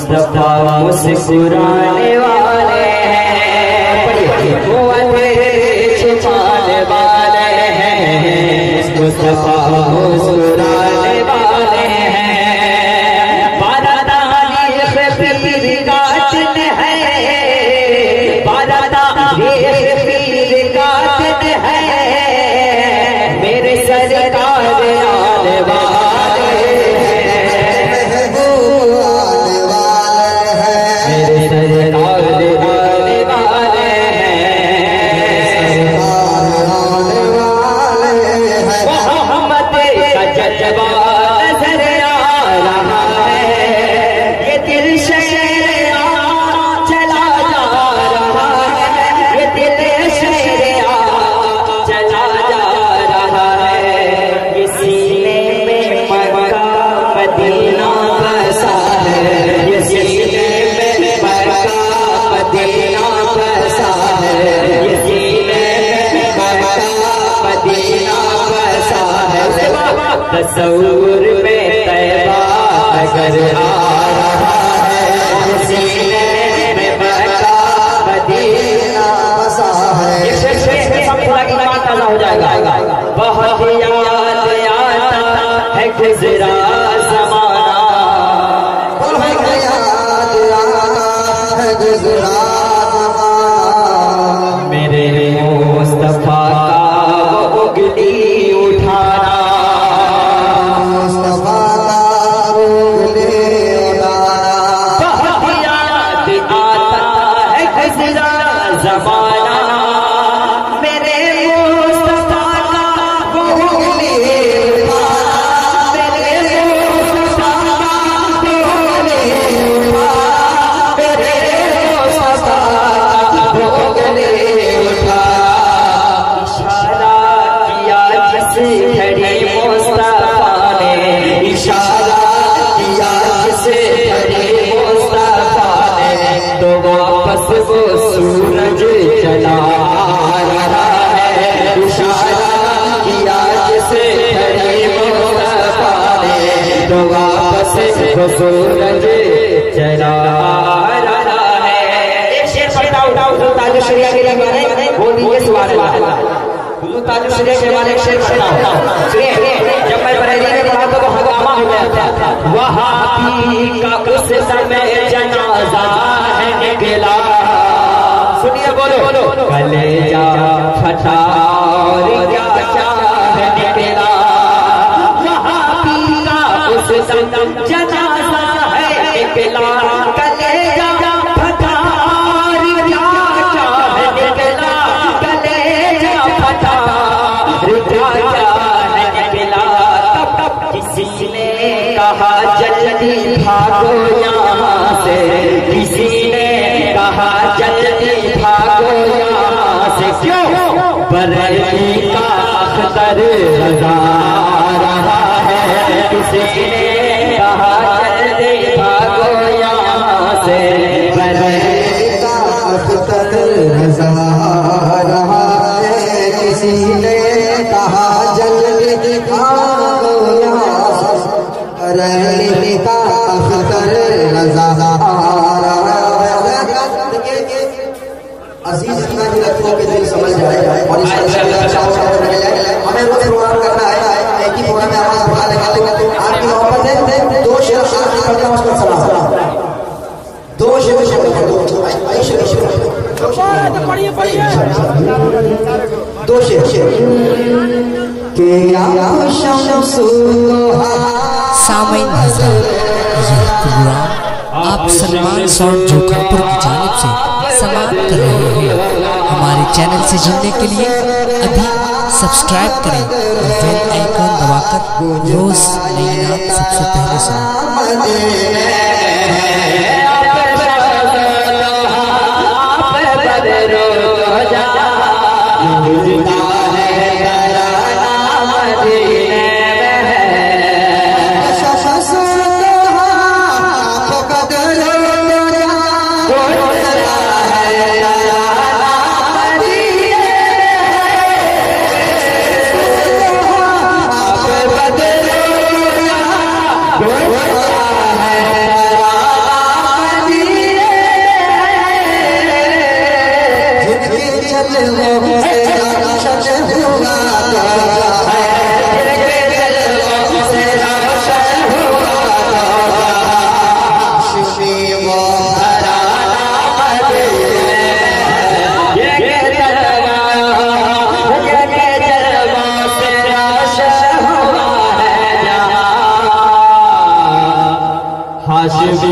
مصطفیٰ مسکرانے والے ہیں، وہ اندھیرے چھپانے والے ہیں، مصطفیٰ مسکرانے والے ہیں۔ بارہ تاریخ پیر کا دن ہے، بارہ تاریخ پیر کا دن ہے، میرے سرکار آنے والے تصور میں طیبہ اگر آ رہا ہے، سینے میں مکہ مدینہ بسا ہے۔ یہ شعر سب پورا ایمان تازہ ہو جائے گا۔ بہت یاد آتا ہے گزرا زمانہ، بہت یاد آتا ہے گزرا زمانہ، میرے مصطفیٰ کا وہ اگلی اٹھانا، وہ سورج چلا رہا ہے، اشارہ کیا جسے کھڑی مصطفیٰ نے، تو واپس وہ سورج چلا رہا ہے۔ ایک شعر پڑھتا ہوں حضور تاج الشریعہ کے لیے، وہ دیجئے سبحان اللہ۔ حضور تاج الشریعہ کے بارے ایک شعر پڑھتا ہوں، سنیے۔ جب میں بریلی میں پڑھا تو وہ ہنگامہ ہو گیا تھا، وہابی کا اس سمے جنازہ ہے نکلا، سنیے بولو، کلیجہ پھٹا اور کیا چاہ نکلا، وہابی کا اس سمے جنازہ ہے نکلا، کلیجہ پھٹا اور کیا چاہ نکلا، کلیجہ پھٹا اور کیا چاہ نکلا، تب کسی نے کہا جلدی بھاگو یہاں سے، کسی نے کہا جلدی بھاگو یہاں سے، کیوں؟ بریلی کا اختر رضا رہا ہے، کسی نے کہا جلدی بھاگو یہاں سے، بریلی کا اختر رضا رہا ہے، کسی نے کہا جلدی بھاگو یہاں سے، بریلی کا اختر رضا رہا ہے۔ عزیز اتنا ہی رکھو کہ دل سمجھ جائے اور اس ہمیں روز پروگرام کرنا ہے، ایک ہی پروگرام میں آواز بڑھا لگا لیں، آپ کی محبت ہے، دو شعر آخری پڑھتا ہوں اس پر سلام، دو شعر دو شعر سامعین حضرات، یہ پروگرام آپ سلمان ساؤنڈ جوکھا پور کی جانب سے سماعت کر رہے ہیں۔ ہمارے چینل سے جڑنے کے لیے ابھی سبسکرائب کریں اور بیل آئیکن دبا کر روز نئی نعت سب سے پہلے سنیں۔ ہے हाशिमी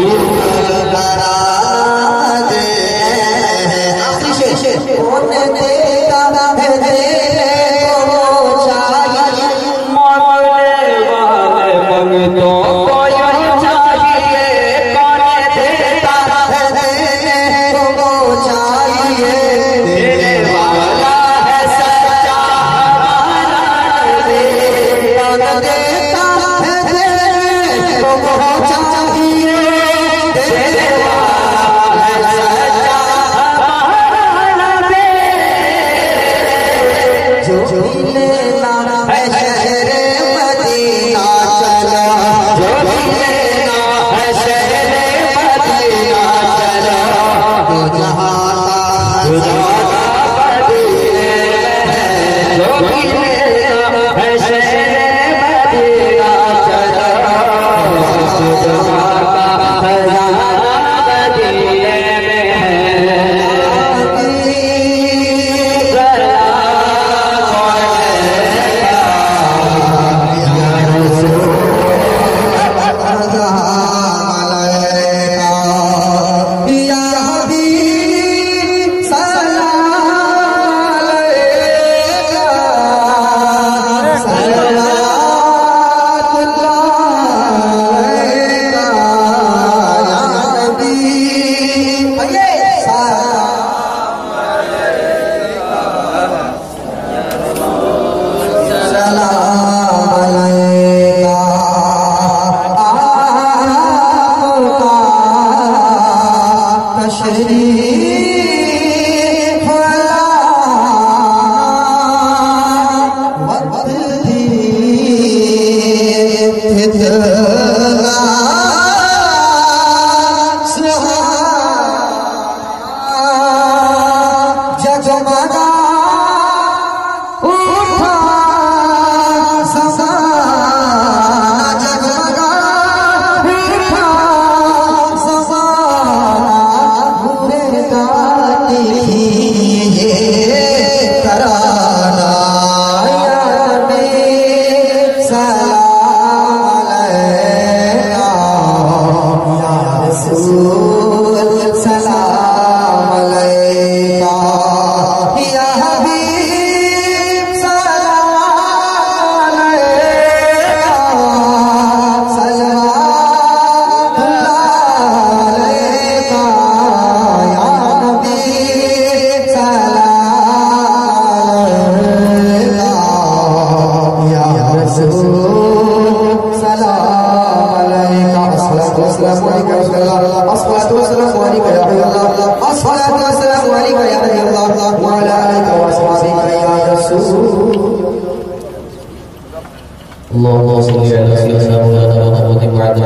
اللهم صل على سيدنا مولانا محمد وعلى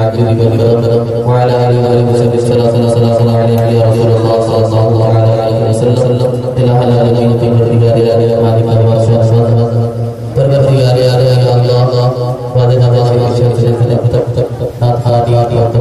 آله وعلى آله وصحبه وسلم عليه يا رسول الله صلى الله عليه وسلم إلى حلال من الرجال إلى مالك الرسول Pergabungan ya Allah, pada nama Allah kita tetap hati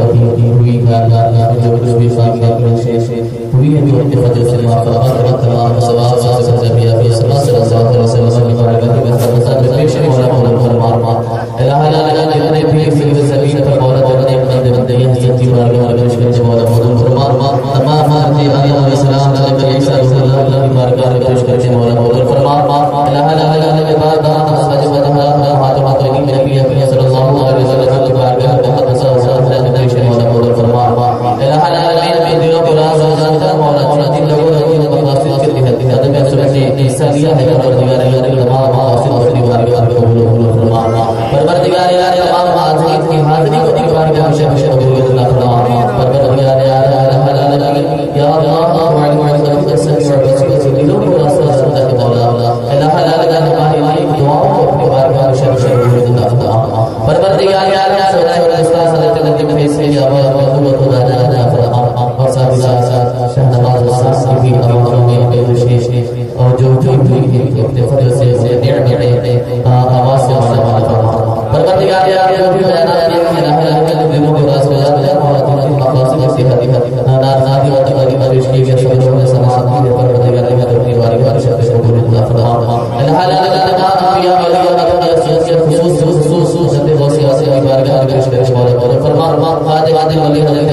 hui karena jodoh bisa kita hui yang pada semua Allah SWT biya sallallahu alaihi wasallam kepada kita bersyukur العلى الذي في سبيل المولى بندے ہیں سچی بارگاہ میں درود کے مولا موجود فرما تمام انبیاء علیہ السلام نبی عیسی اللہ کی بارگاہ میں درود کے مولا موجود فرما العلى الذي بعد سجد وجهه حاتمات نبی اکرم صلی اللہ علیہ وسلم کی بارگاہ میں مقدس ذات درود کے مولا موجود فرما العلى الذي دل کو راز مولا دل لوگوں کو مقاصد کے تحت ادب سنت عیسیہ ہے پروردگار اللہ تمام مقاصد کی بارگاہ میں قبول فرما پروردگار تمام حاضرین کی حاضری کو دیکھ بارگاہ میں شامل اللہ تعالی پروردگار یا اللہ وعلى السلام لوگوں کو راستہ سمجھا مولا الہ الا ہماری دعاؤں کو اپنی بارگاہ میں شامل اللہ تعالی پروردگار یا سورہ استاذ صلی اللہ علیہ وسلم یا اللہ خدا جانا فرما اور ساتھ شہنواز السلام کی امروں میں کوشش اور جو اپنے فضل سے نعمتیں آواز سے مالا فرما پروردگار یا رب العالمین الہ الا دلوں کو راز بجا بجا اور تمہاری مقاصد سے ہدی نادی و تقدی بارش کی شکر و سماعت کی پروردگار یا رب العالمین شکر و اللہ فرما الہ الا انبیاء خصوص خصوص بارگاہ میں شکر و فرما خادم ولی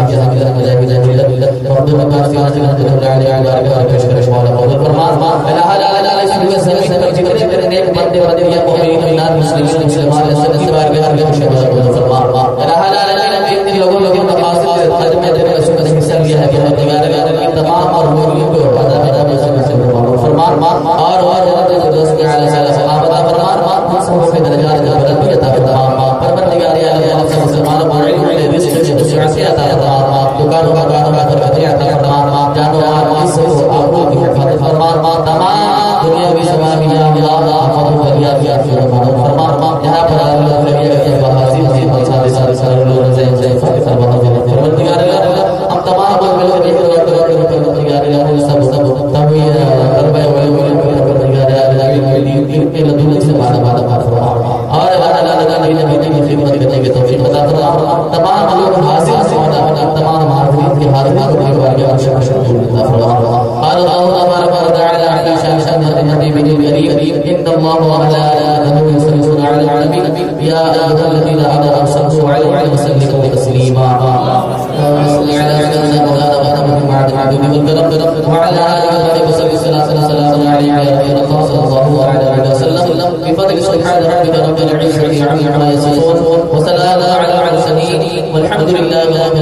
والحمد لله